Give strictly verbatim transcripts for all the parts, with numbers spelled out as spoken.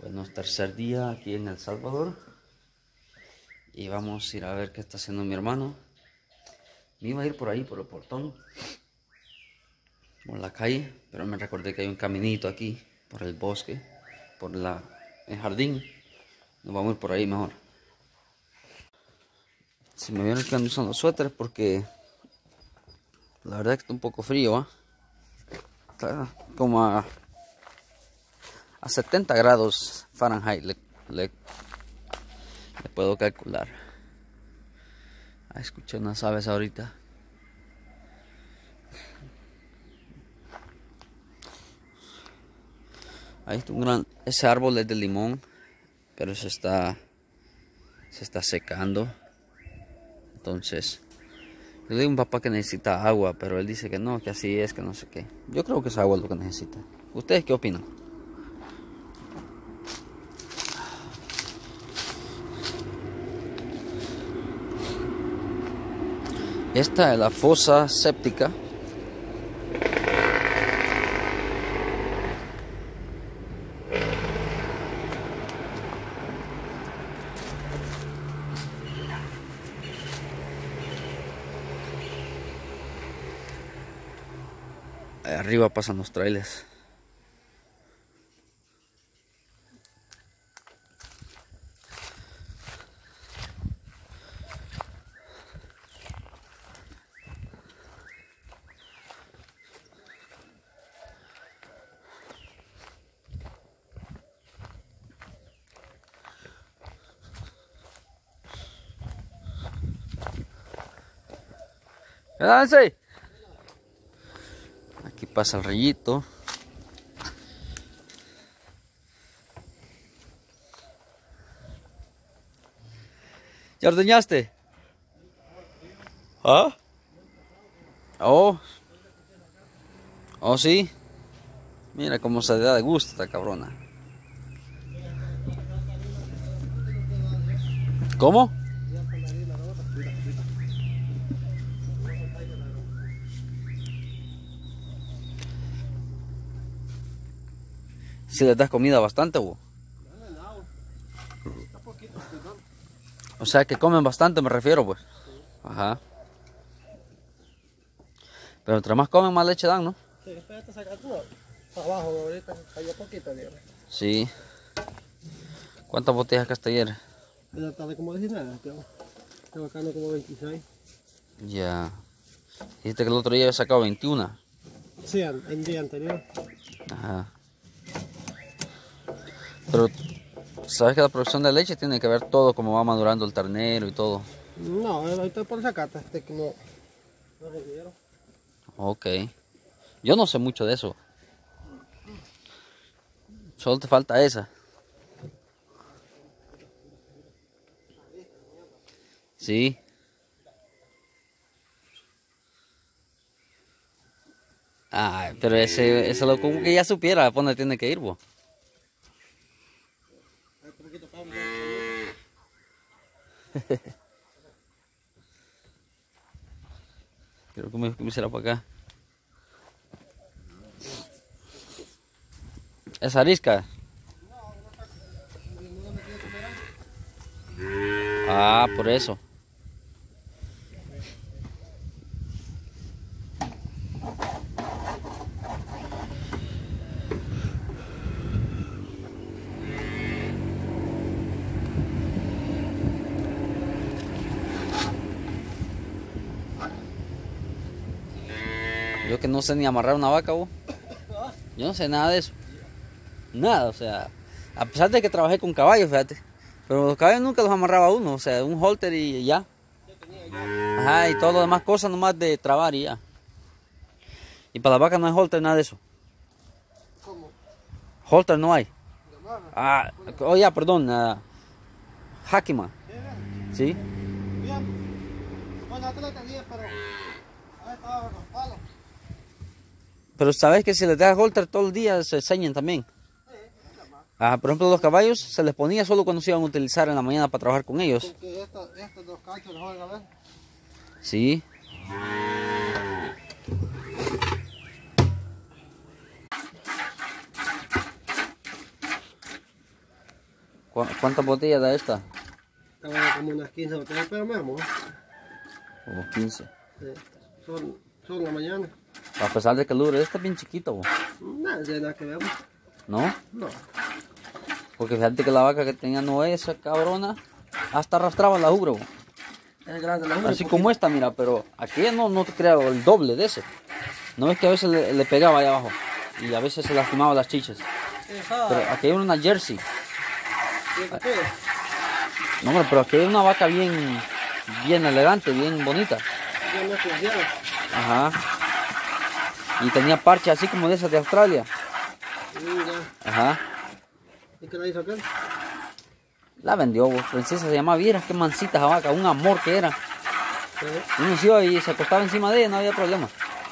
Bueno, tercer día aquí en El Salvador. Y vamos a ir a ver qué está haciendo mi hermano. Me iba a ir por ahí, por el portón, por la calle, pero me recordé que hay un caminito aquí, por el bosque, por la, el jardín. Nos vamos a ir por ahí mejor. Si me vieron que ando usando suéteres porque la verdad es que está un poco frío, ¿eh? Está como a, a setenta grados Fahrenheit le, le, le puedo calcular. Ah, escuché unas aves ahorita. Ahí está un gran, ese árbol es de limón, pero se está se está secando. Entonces le digo a un papá que necesita agua, pero él dice que no, que así es, que no sé qué. Yo creo que es agua lo que necesita. ¿Ustedes qué opinan? Esta es la fosa séptica. Ahí arriba pasan los trailers. ¡Quédense! Aquí pasa el rillito. ¿Ya ordeñaste? ¿Ah? Oh. Oh, sí. Mira cómo se da de gusto esta cabrona. ¿Cómo? Si les das comida bastante, vos. O sea que comen bastante, me refiero, pues. Ajá. Pero entre más comen, más leche dan, ¿no? Sí, espérate, saca tú abajo, ahorita cayó poquito, digamos. Sí. ¿Cuántas botellas hasta ayer? Pero tarde como diecinueve, tengo, tengo acá como veintiséis. Ya. Dijiste que el otro día había sacado veintiuno. Sí, el día anterior. Ajá. Pero, ¿sabes que la producción de leche tiene que ver todo cómo va madurando el ternero y todo? No, ahorita por sacata, este que no, no recibieron. Ok. Yo no sé mucho de eso. Solo te falta esa. Sí. Ay, pero ese, ese lo como que ya supiera a dónde tiene que ir, vos. Creo que me, que me hiciera para acá. ¿Es arisca? Ah, por eso. Yo que no sé ni amarrar una vaca, vos. Yo no sé nada de eso. Nada, o sea, a pesar de que trabajé con caballos, fíjate. Pero los caballos nunca los amarraba uno, o sea, un halter y ya. Ajá, y todo lo demás cosas nomás de trabar y ya. Y para las vacas no hay halter, nada de eso. ¿Cómo? Halter no hay. Ah, oh ya, perdón. Uh, Hakima. ¿Sí? Bien. Bueno, acá lo tenía, pero ahí estaba con los palos. Pero sabes que si les das halter todo el día se enseñan también. Ah, por ejemplo, los caballos se les ponía solo cuando se iban a utilizar en la mañana para trabajar con ellos. Porque estos, estos dos cachos los joden a ver. Sí. ¿Cu ¿Cuántas botellas da esta? Estaba como unas quince botellas, pero me amor. Como quince. Sí. Son, son la mañana. A pesar de que el lure este es bien chiquito, bo. Nada, no tiene nada que ver. ¿No? No. Porque fíjate que la vaca que tenía Noé, esa cabrona, hasta arrastraba la ubre, bo. Es grande la ubre. Así como esta, mira, pero aquella no, no te creo, el doble de ese. No es que a veces le, le pegaba ahí abajo y a veces se lastimaba las chichas. Esa. Pero aquí hay una Jersey. ¿Qué qué? No, hombre, pero aquí hay una vaca bien, bien elegante, bien bonita. Ya no es especial. Ajá. Y tenía parche así como de esas de Australia. Sí, ya. Ajá. ¿Y qué la hizo aquel? La vendió, bo. Princesa se llamaba, vieras qué mansita esa vaca, un amor que era. Sí. Uno se iba y se acostaba encima de ella, no había problema.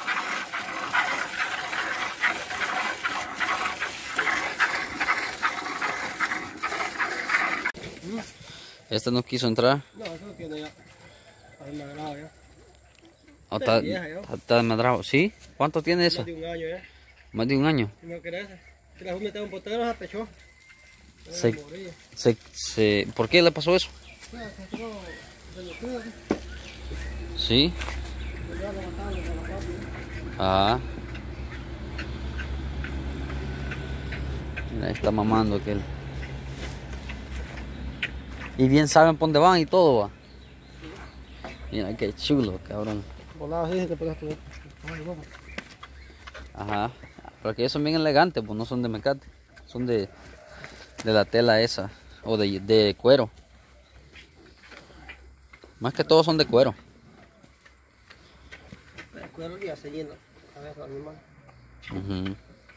Este no quiso entrar. No, eso lo tiene ya. Está desmadrado ya. Oh, está, vieja ya. está, está desmadrado. ¿Sí? ¿Cuánto tiene eso? Más de un año ya. Más de un año. Si no querés, que la metió un potero, se pechó. Se, se, se, ¿Por qué le pasó eso? Sí, se entró de los pies. Sí. Ya lo mataron con la papi. Ajá. Mira, ahí está mamando aquel. Y bien saben por dónde van y todo, va. Mira qué chulo, cabrón. Volado así, te pegaste. Ajá. Pero que son bien elegantes, pues no son de mecate. Son de, de la tela esa. O de, de cuero. Más que todo son de cuero. El cuero ya se llena. A ver, al animal. Uh-huh.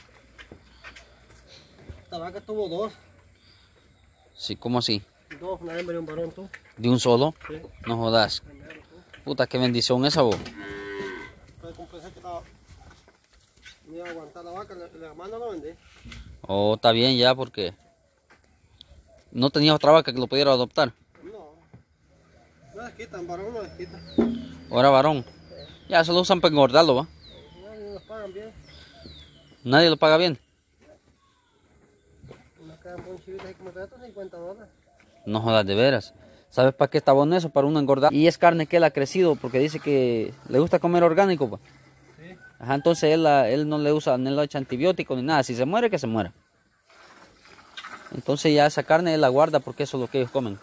Esta vaca tuvo dos. Sí, ¿cómo así? Dos, una hembra y un varón, tú. ¿De un solo? Sí. No jodas. Primero, tú. Puta, qué bendición esa, vos. Entonces, como pensé que estaba... me iba a aguantar la vaca, le, le mando la vendí. Oh, está bien ya, porque no tenía otra vaca que lo pudiera adoptar. No. No les quitan, varón no les quitan. Ahora varón. Ya, se lo usan para engordarlo, va. No, ni nos pagan bien. Nadie lo paga bien. Nos quedan por un chivito ahí como estos cincuenta dólares. No jodas, de veras. ¿Sabes para qué está bueno eso? Para uno engordar. Y es carne que él ha crecido, porque dice que le gusta comer orgánico, pues. Sí. Ajá, entonces él, la- él no le usa, ni le echa antibióticos ni nada. Si se muere, que se muera. Entonces ya esa carne él la guarda porque eso es lo que ellos comen.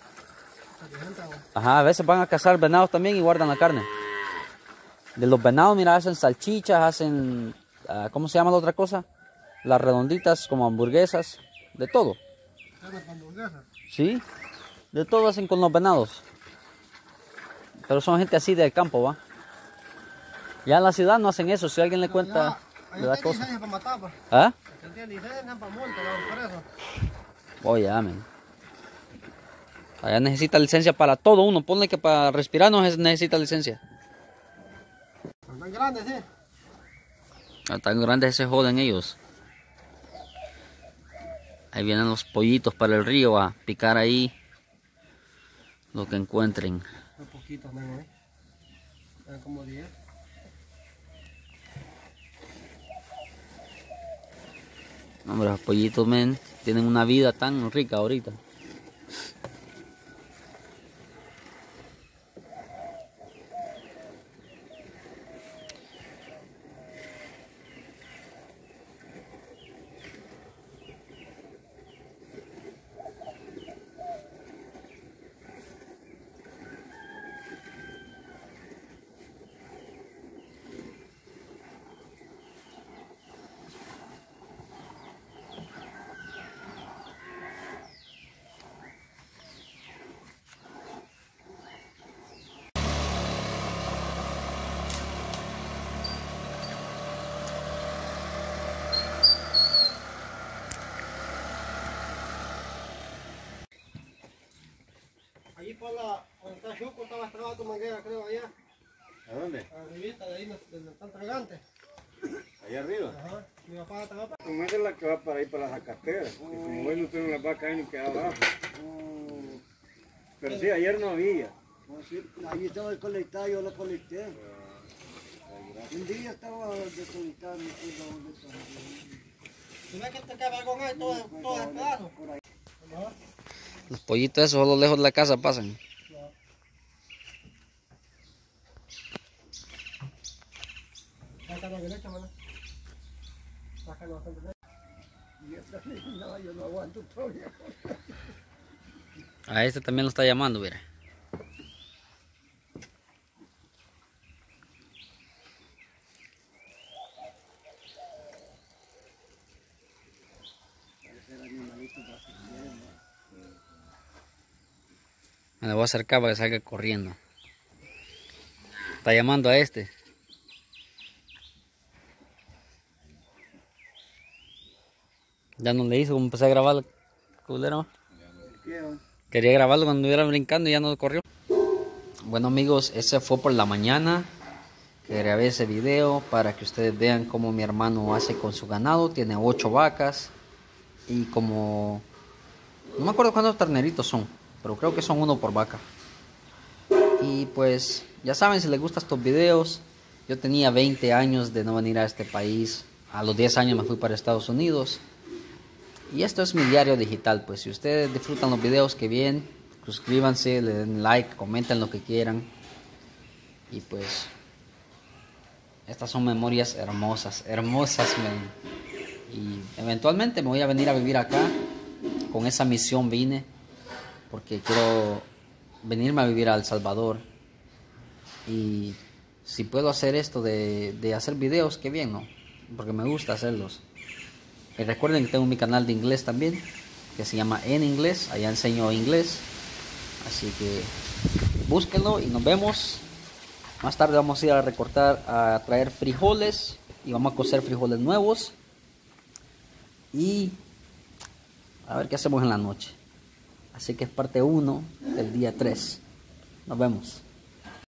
Ajá, a veces van a cazar venados también y guardan la carne. De los venados, mira, hacen salchichas, hacen, ah, ¿cómo se llama la otra cosa? Las redonditas, como hamburguesas, de todo. Carne para hamburguesa. Sí, de todo hacen con los venados. Pero son gente así del campo, ¿va? Ya en la ciudad no hacen eso, si alguien le cuenta, le da Hay cosas. licencia para matar, pues. ¿Ah? Él tiene licencia para multa, no, por eso. Oye, amén. Allá necesita licencia para todo uno. Ponle que para respirar no necesita licencia. Están grandes, sí. A tan grandes se joden ellos. Ahí vienen los pollitos para el río a picar ahí lo que encuentren. Son poquitos, tengo ahí. Eran como diez. Hombre, los pollitos, men, tienen una vida tan rica ahorita. Allí por la, donde está Chuco, estaba tragado tu manguera, creo, allá. ¿A dónde? Arribita, de ahí, donde está el tragante. Allá arriba. Ajá. Mi papá estaba para... Como esa es la que va para ahí para las zacateras. Y como hoy no tienen las vacas ahí ni queda abajo. Pero sí, ayer no había. No, sí, ahí estaba desconectado, yo lo conecté. Un día estaba desconectado, no sé dónde estaba. ¿Tú ves que te cae con ahí todo, todo el pedazo? Por ahí. Ajá. Los pollitos esos solo lejos de la casa pasan. Saca la derecha, mano. Saca la derecha. Y esta no, yo no aguanto todavía. A este también lo está llamando, mira. Me lo voy a acercar para que salga corriendo. Está llamando a este. Ya no le hizo, como empecé a grabar, culero. Quería grabarlo cuando estuviera brincando y ya no corrió. Bueno amigos, ese fue por la mañana que grabé ese video para que ustedes vean cómo mi hermano hace con su ganado. Tiene ocho vacas y como... no me acuerdo cuántos terneritos son, pero creo que son uno por vaca. Y pues ya saben, si les gustan estos videos, yo tenía veinte años de no venir a este país. A los diez años me fui para Estados Unidos. Y esto es mi diario digital, pues si ustedes disfrutan los videos, que bien, suscríbanse, le den like, comenten lo que quieran. Y pues, estas son memorias hermosas, hermosas, men. Y eventualmente me voy a venir a vivir acá, con esa misión vine, porque quiero venirme a vivir a El Salvador. Y si puedo hacer esto de, de hacer videos, que bien, ¿no? Porque me gusta hacerlos. Y recuerden que tengo mi canal de inglés también, que se llama En Inglés, allá enseño inglés. Así que búsquenlo y nos vemos. Más tarde vamos a ir a recortar, a traer frijoles y vamos a cocer frijoles nuevos. Y a ver qué hacemos en la noche. Así que es parte uno del día tres. Nos vemos.